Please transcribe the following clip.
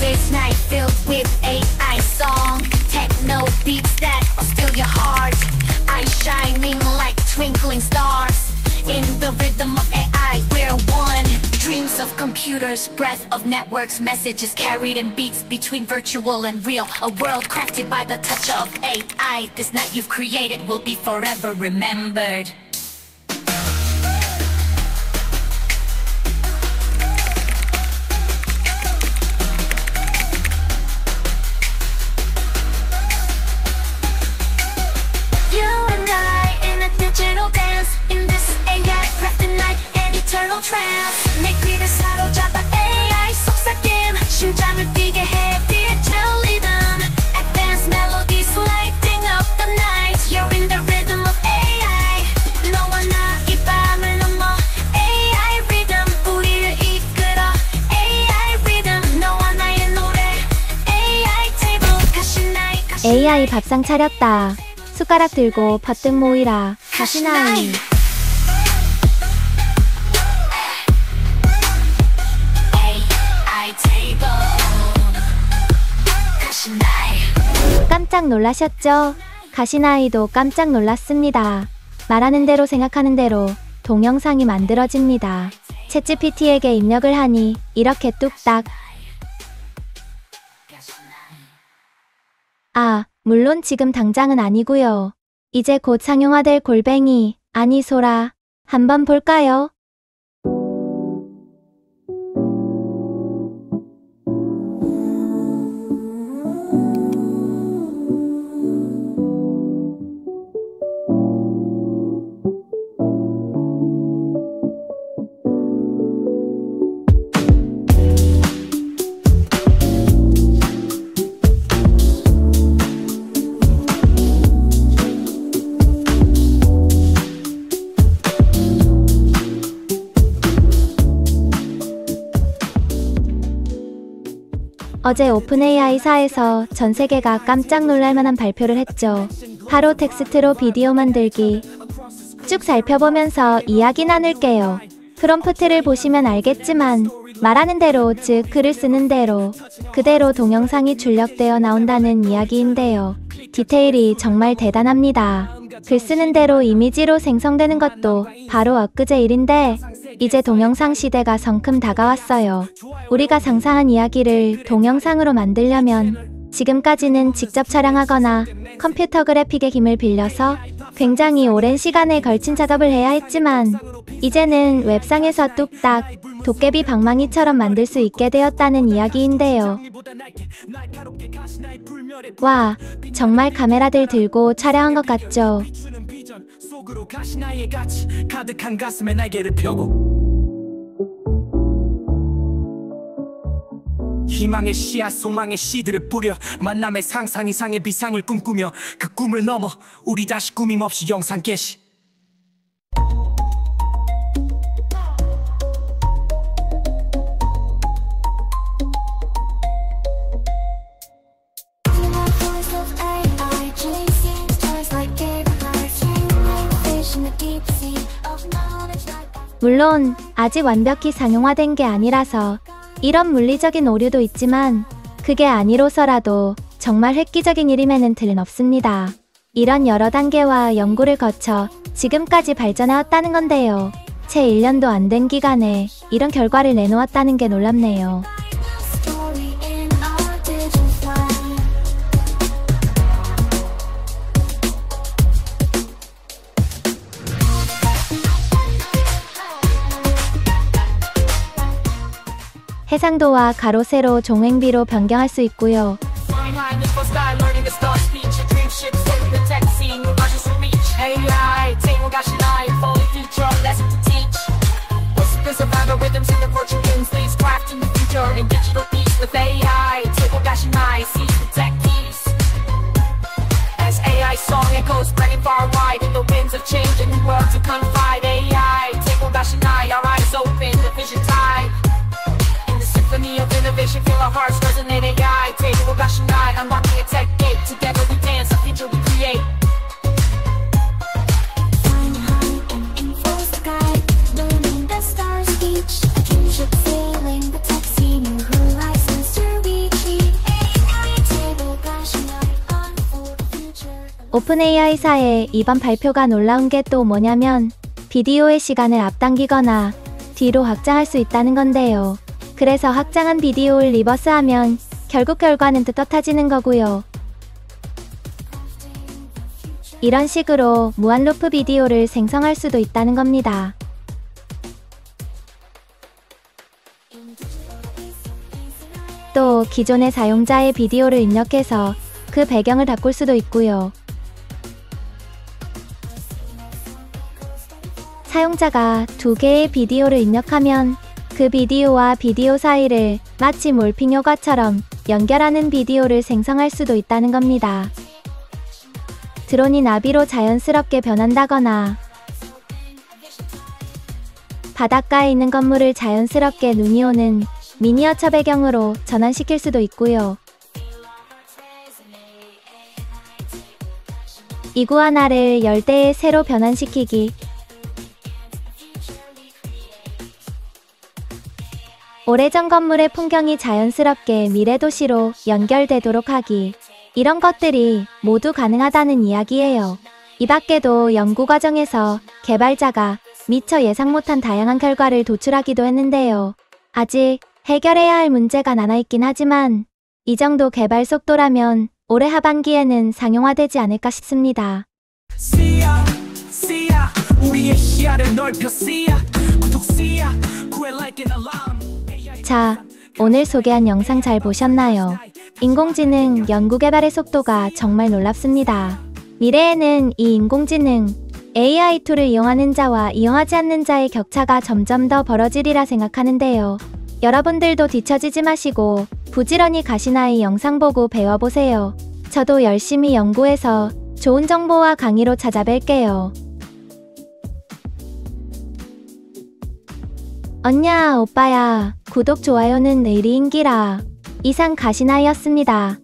this night filled with AI song, techno beats that still your heart. Eyes shining like twinkling stars. In the rhythm of AI, we're one. Dreams of computers, breath of networks, messages carried in beats between virtual and real. A world crafted by the touch of AI. This night you've created will be forever remembered. Trance 내귀를 사로잡아 AI 속삭임 심장을 뛰게 해 digital rhythm advanced melodies lighting up the night you're in the rhythm of AI 너와 나 이 밤을 넘어 AI rhythm 우리를 이끌어 AI rhythm 너와 나의 노래 AI table 가시나이 AI 밥상 차렸다 숟가락 들고 버뜩 모이라 가시나이 깜짝 놀라셨죠? 가시나이도 깜짝 놀랐습니다. 말하는 대로 생각하는 대로 동영상이 만들어집니다. 챗GPT에게 입력을 하니 이렇게 뚝딱. 아, 물론 지금 당장은 아니고요. 이제 곧 상용화될 골뱅이, 아니 소라, 한번 볼까요? 어제 오픈AI사에서 전 세계가 깜짝 놀랄만한 발표를 했죠. 바로 텍스트로 비디오 만들기. 쭉 살펴보면서 이야기 나눌게요. 프롬프트를 보시면 알겠지만 말하는 대로, 즉 글을 쓰는 대로 그대로 동영상이 출력되어 나온다는 이야기인데요. 디테일이 정말 대단합니다. 글 쓰는 대로 이미지로 생성되는 것도 바로 엊그제 일인데 이제 동영상 시대가 성큼 다가왔어요. 우리가 상상한 이야기를 동영상으로 만들려면 지금까지는 직접 촬영하거나 컴퓨터 그래픽의 힘을 빌려서 굉장히 오랜 시간에 걸친 작업을 해야 했지만 이제는 웹상에서 뚝딱 도깨비 방망이처럼 만들 수 있게 되었다는 이야기인데요. 와, 정말 카메라들 들고 촬영한 것 같죠? 희망의 씨앗 소망의 씨들을 뿌려 만남의 상상 이상의 비상을 꿈꾸며 그 꿈을 넘어 우리 다시 꾸밈없이 영상 개시 물론 아직 완벽히 상용화된 게 아니라서 이런 물리적인 오류도 있지만 그게 아니로서라도 정말 획기적인 일임에는 틀은 없습니다. 이런 여러 단계와 연구를 거쳐 지금까지 발전해왔다는 건데요. 채 1년도 안 된 기간에 이런 결과를 내놓았다는 게 놀랍네요. 해상도와 가로 세로 종횡비로 변경할 수 있고요. Of innovation, feel our hearts resonate. AI, table, flashing light, unlocking a tech gate. Together we dance, a future we create. Flying high and in full sky, learning the stars each. A dream ship sailing the taxi, new horizons to reach. 오픈 AI사의 이번 발표가 놀라운 게 또 뭐냐면 비디오의 시간을 앞당기거나 뒤로 확장할 수 있다는 건데요. 그래서 확장한 비디오를 리버스하면 결국 결과는 떳떳해지는 거고요. 이런 식으로 무한 루프 비디오를 생성할 수도 있다는 겁니다. 또 기존의 사용자의 비디오를 입력해서 그 배경을 바꿀 수도 있고요. 사용자가 2개의 비디오를 입력하면 그 비디오와 비디오 사이를 마치 몰핑 효과처럼 연결하는 비디오를 생성할 수도 있다는 겁니다. 드론이 나비로 자연스럽게 변한다거나 바닷가에 있는 건물을 자연스럽게 눈이 오는 미니어처 배경으로 전환시킬 수도 있고요. 이구아나를 열대에 새로 변환시키기, 오래전 건물의 풍경이 자연스럽게 미래도시로 연결되도록 하기, 이런 것들이 모두 가능하다는 이야기예요. 이 밖에도 연구 과정에서 개발자가 미처 예상 못한 다양한 결과를 도출하기도 했는데요. 아직 해결해야 할 문제가 남아있긴 하지만 이 정도 개발 속도라면 올해 하반기에는 상용화되지 않을까 싶습니다. 우리의 시야를 넓혀 구독 구해 like and alarm. 자, 오늘 소개한 영상 잘 보셨나요? 인공지능 연구개발의 속도가 정말 놀랍습니다. 미래에는 이 인공지능 AI 툴을 이용하는 자와 이용하지 않는 자의 격차가 점점 더 벌어지리라 생각하는데요. 여러분들도 뒤처지지 마시고 부지런히 가시나이 영상 보고 배워보세요. 저도 열심히 연구해서 좋은 정보와 강의로 찾아뵐게요. 언냐 오빠야, 구독 좋아요는 의리인기라. 이상 가시나이였습니다.